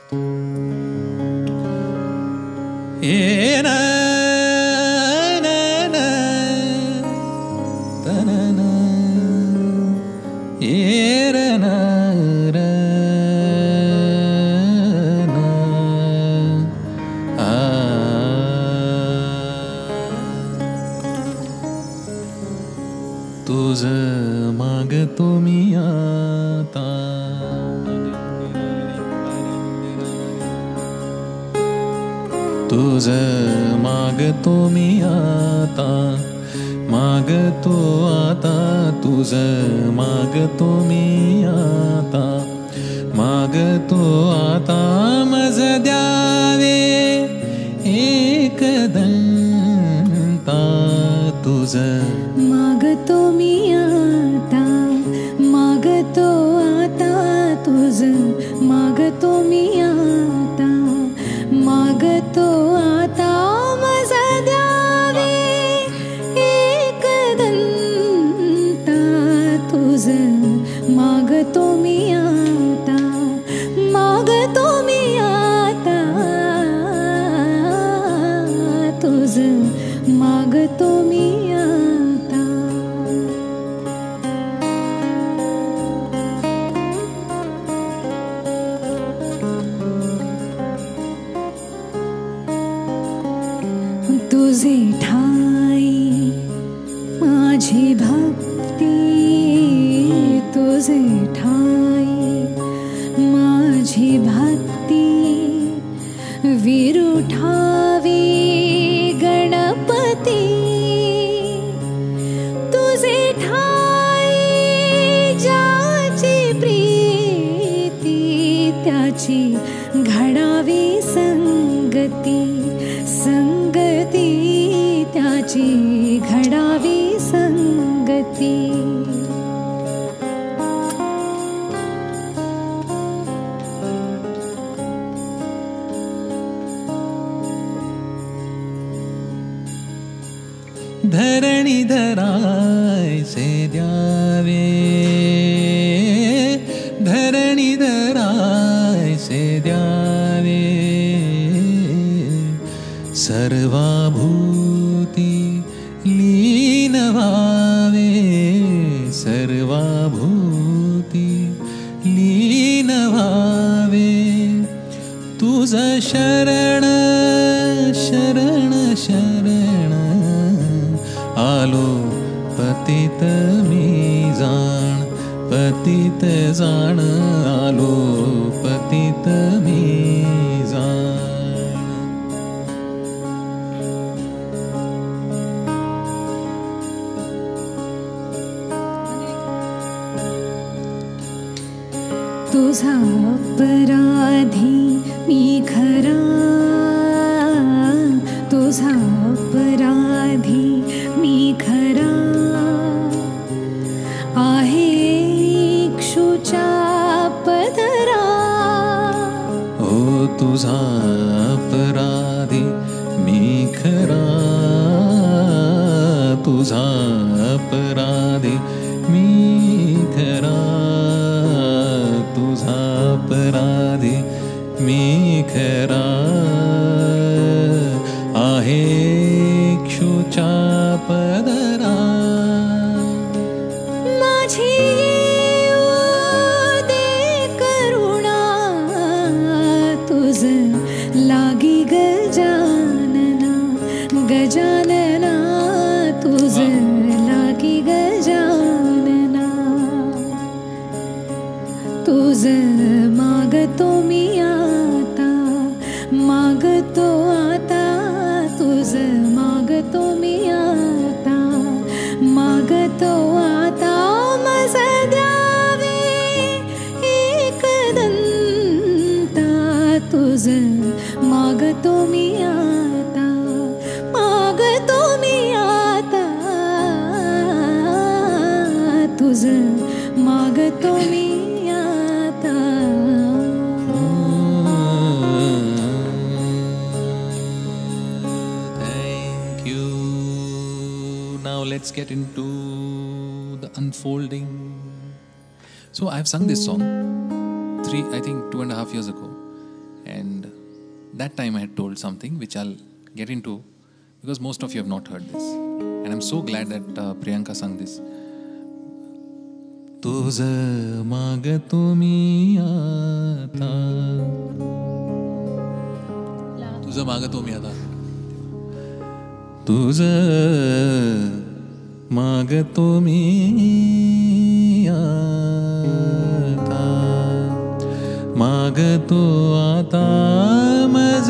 na na na ta na na ra na ra na तुझं मागतो मी आता तुझं मागतो मी आता मागतो आता तुझं मागतो मी आता मागतो आता मज द्यावे एकदंता तुझं मागतो मी आता मागतो आता तुझं मागतो मी आता मागतो आता मजा द्यावे एकदंता तुझं मागतो मी आता मागतो मी आता तुझं मागतो मी तुझे ठाई माझी भक्ती तुझे ठाई माझी भक्ती विरुठावी गणपती तुझे ठाई ज्याची प्रीती त्याची घडावी संगती संगती त्याची घडावी संगती धरणी धरायचे द्यावे धरणी धरायचे द्यावे सर्वाभूती लीन व्हावे सर्वाभूती लीन व्हावे तुझं शरण शरण शरण आलो पतित मी जाण आलो पतित मी जाण तुझा अपराधी मी खरा तुझा अपराधी मी खरा आहे इक्षुच्या पदरा ओ तुझा अपराधी मी खरा तुझा अपराधी मी खरा तुझा अपराधी मी खरा आहे इक्षुच्या पदरा माझी दे करुणा तुझ लागी गजानना गजानना तुझ लागी गजानना तुझ मागतो मी आता मागतो आता तुझ मागतो मी आता मागतो आता मज द्यावे एकदंता तुझ मागतो मी आता मागतो मी आता तुझ मागतो मी आता Let's get into the unfolding. So I've sung this song I think 2.5 years ago, that time I had told something which I'll get into because most of you have not heard this. And I'm so glad that Priyanka sung this. तुझ मागतो मी आता तुझ मागतो मी आता तुझ मागतो मी आता मागतो आता मज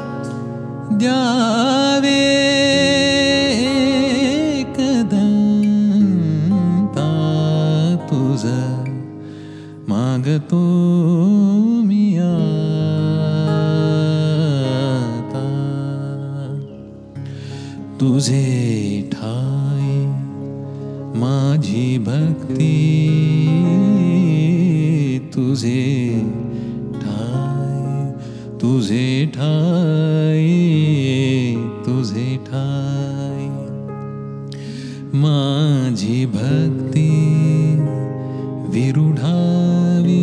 द्यावे एकदंता तुझ मागतो मी आता तुझे ठाई माझी भक्ती तुझे ठाई माझी भक्ती विरुढावी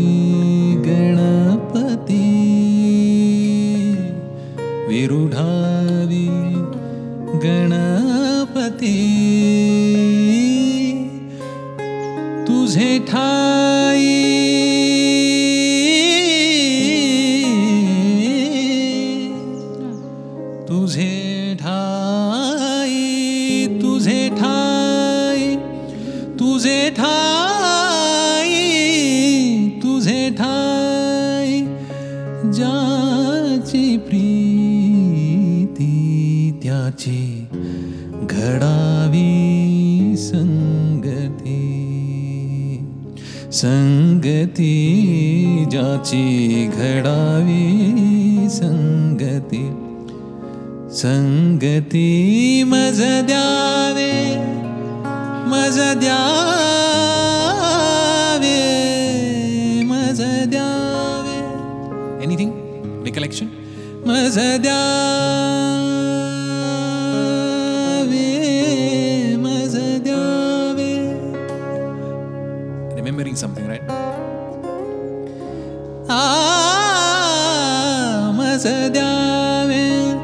गणपती तुझे ठाई ज्याची प्रीती त्याची घडावी संगती ज्याची घडावी संगती मज द्यावे anything recollection मज द्यावे remembering something, right? मज द्यावे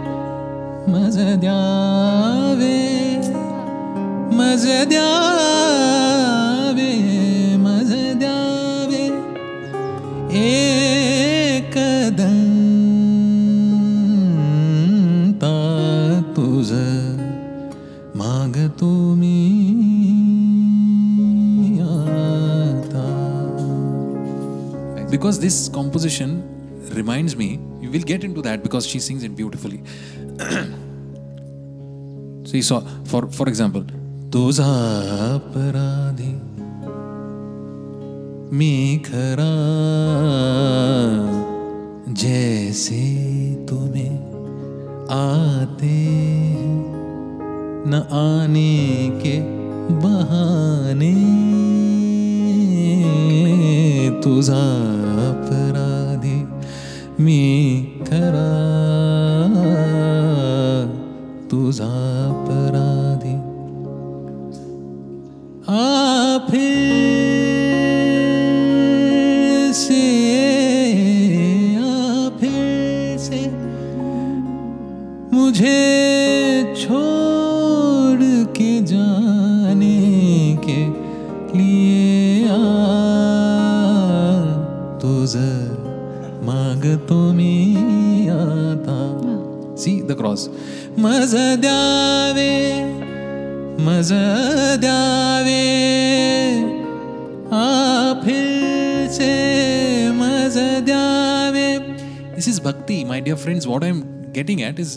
एकदंता तुझ मागतो मी आता. Because this composition reminds me, we will get into that because she sings it beautifully. See, so for example, तुझा अपराधी मी खरा जैसे तुम्हें आते न आने के बहाने तुझा अपराधी मी खरा तुझा अपराधी फिर से मुझे छोड़ के जाने के लिए तुझ मागतो मी आता. See the cross. मज द्यावे फिर से मज द्यावे. This is bhakti, my dear friends. What I'm getting at is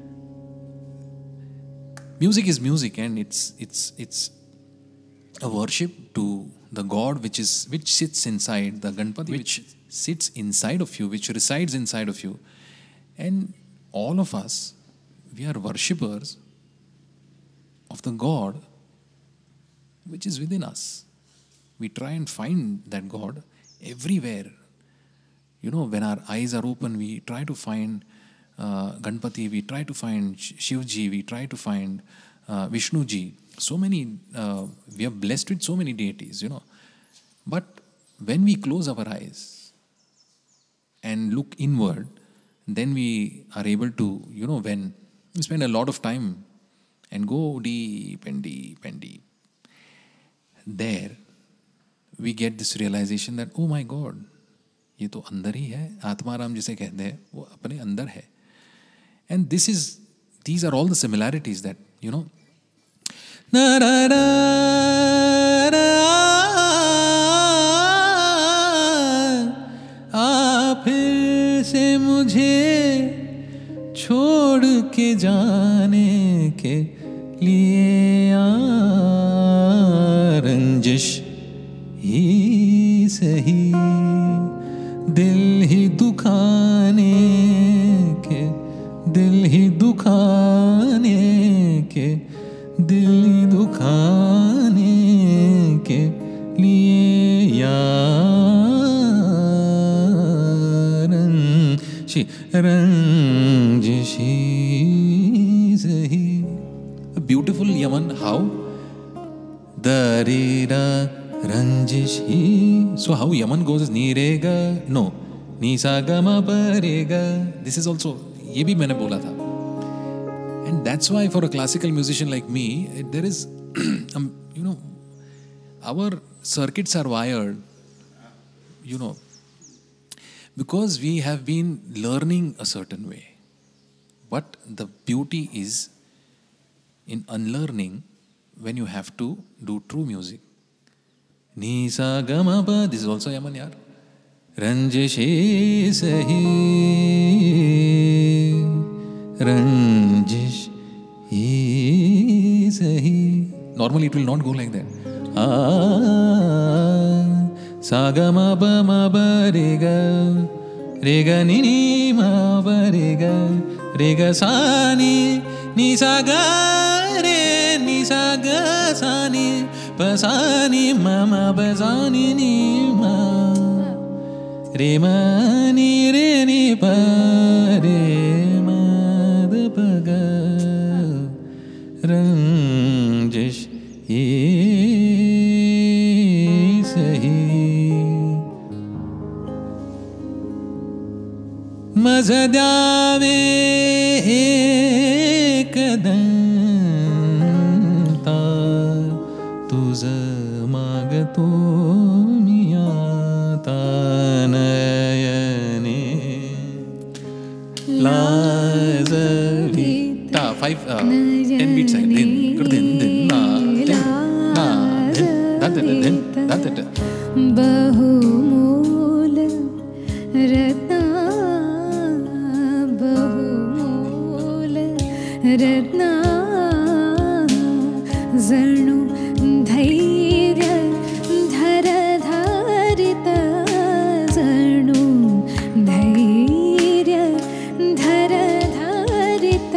music is music, and it's a worship to the God which sits inside the Ganpati, which sits inside of you, which resides inside of you. And all of us, we are worshippers of the God which is within us. We try and find that God everywhere. You know, when our eyes are open, we try to find Ganpati, we try to find Shivji, we try to find Vishnuji. So many, we are blessed with so many deities, you know. But when we close our eyes and look inward, then we are able to, when we spend a lot of time and go deep and deep and deep, there we get this realization that, oh my God, ये तो अंदर ही है, आत्माराम जिसे कहते हैं वो अपने अंदर है. And these are all the similarities that, na ra ra ra, आप फिर से मुझे छोड़ के जाने के लिए रंजिश ही सही, दिल ही दुखाने के, दिल ही दुखाने के, दिल ही दुखाने के लिए रंजिशी सही. Beautiful Yaman, how Darira Ranjishi. So how Yaman goes is ni rega, no, ni sa ga ma pa rega. This is also, ये भी मैंने बोला था. And that's why for a classical musician like me, there is, our circuits are wired, because we have been learning a certain way. But the beauty is in unlearning, when you have to do true music. Ni sa ga ma pa, this is also Yaman yaar. Ranjishi sahi, ranjish hi sahi. Normally it will not go like that. Sa ga ma ba re ga ni ma ba re ga sa ni sa ga re, ni sa ga sa ni pa sa ni ma ba sa ni ma re ma ni pa re ma da pa ga ranjish hi sahi. मजा द्यावे एकदंता तुझ मागतो मियाता नयने लाजवीता. 10 beats are din na din बहुमूल Ratna, बहुमूल Ratna, जणु धैर्य धर धारित, जणु धैर्य धर धारित,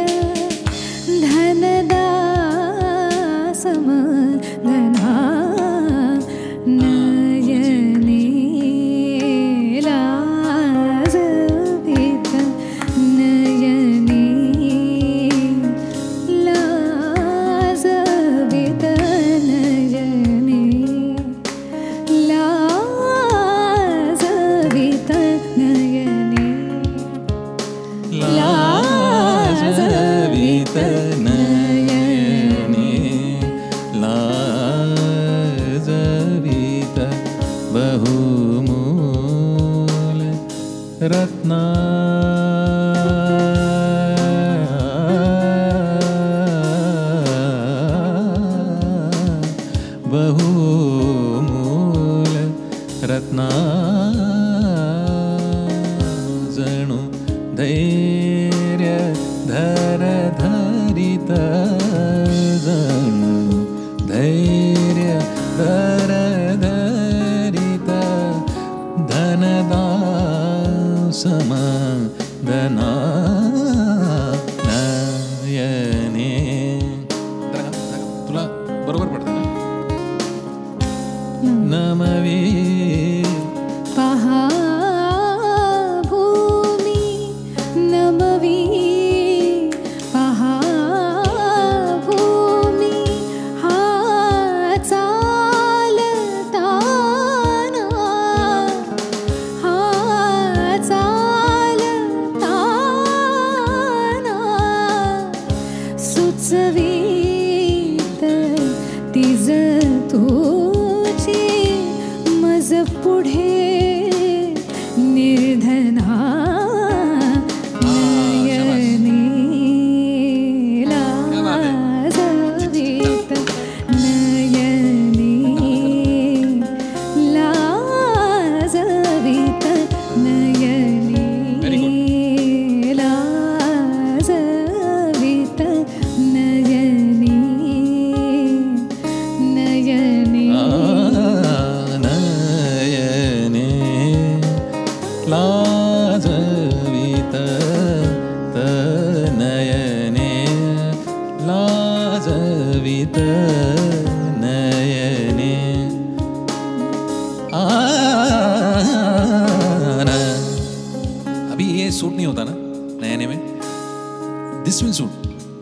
धनदा समधना नयने लाजवीत, नयने लाजवीत, नयने लाजवीत, नयने लाजवीत नयने लाजवीत बहुमूल रत्ना. बहुमूल रत्ना, जणु धैर्य धर धरित, जणु धैर्य धर धरित, धनदा समधना नयने. तुला बरोबर पडतं ना? नमवी पहा भूमी नमवी, पहा भूमी हा चालताना, हा चालताना निर्धना नयने लाजवीत नयने लाजवीत नयने लाजवीत नयने नयने नयने लाजवीत नयने लाजवीत नयने अभी ये सूट नहीं होता ना नयने में, this will suit.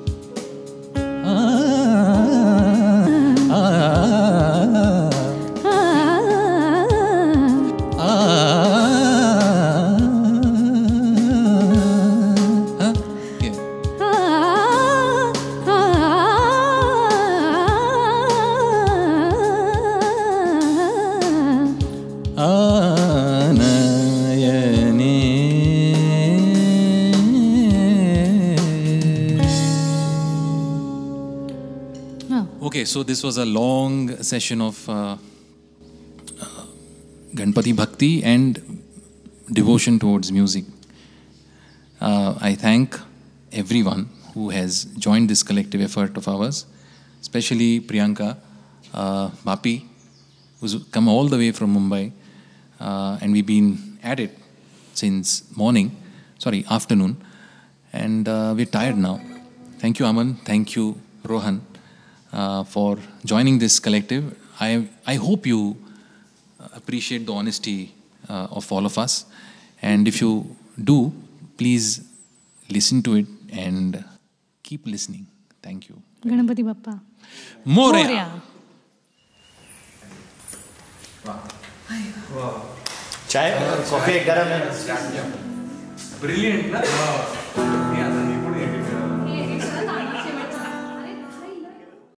Okay, so this was a long session of Ganpati Bhakti and devotion towards music. I thank everyone who has joined this collective effort of ours, especially Priyanka, Bapi, who's come all the way from Mumbai, and we've been at it since afternoon, and we're tired now. Thank you, Aman. Thank you, Rohan, for joining this collective. I hope you appreciate the honesty of all of us, and if you do, please listen to it and keep listening. Thank you. Ganpati Bappa Moria. चाय coffee गरम है. Brilliant, na?